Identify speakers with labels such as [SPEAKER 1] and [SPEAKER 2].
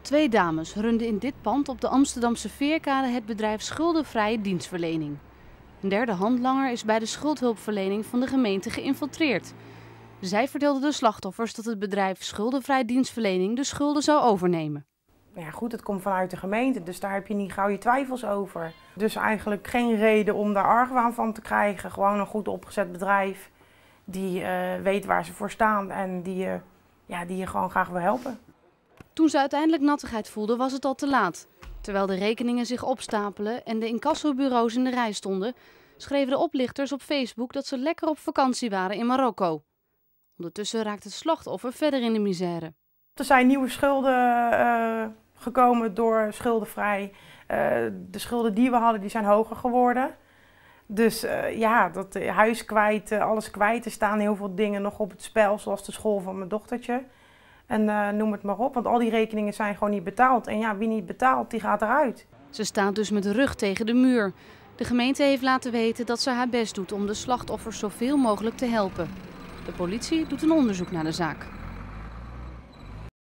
[SPEAKER 1] Twee dames runden in dit pand op de Amsterdamse Veerkade het bedrijf Schuldenvrije Dienstverlening. Een derde handlanger is bij de schuldhulpverlening van de gemeente geïnfiltreerd. Zij vertelden de slachtoffers dat het bedrijf Schuldenvrije Dienstverlening de schulden zou overnemen.
[SPEAKER 2] Ja goed, het komt vanuit de gemeente, dus daar heb je niet gauw je twijfels over. Dus eigenlijk geen reden om daar argwaan van te krijgen. Gewoon een goed opgezet bedrijf die weet waar ze voor staan en die je gewoon graag wil helpen.
[SPEAKER 1] Toen ze uiteindelijk nattigheid voelden, was het al te laat. Terwijl de rekeningen zich opstapelen en de incassobureaus in de rij stonden, schreven de oplichters op Facebook dat ze lekker op vakantie waren in Marokko. Ondertussen raakt het slachtoffer verder in de misère.
[SPEAKER 2] Er zijn nieuwe schulden gekomen door Schuldenvrij. De schulden die we hadden, die zijn hoger geworden. Dus dat huis kwijt, alles kwijt. Er staan heel veel dingen nog op het spel, zoals de school van mijn dochtertje. En noem het maar op, want al die rekeningen zijn gewoon niet betaald. En ja, wie niet betaalt, die gaat eruit.
[SPEAKER 1] Ze staat dus met de rug tegen de muur. De gemeente heeft laten weten dat ze haar best doet om de slachtoffers zoveel mogelijk te helpen. De politie doet een onderzoek naar de zaak.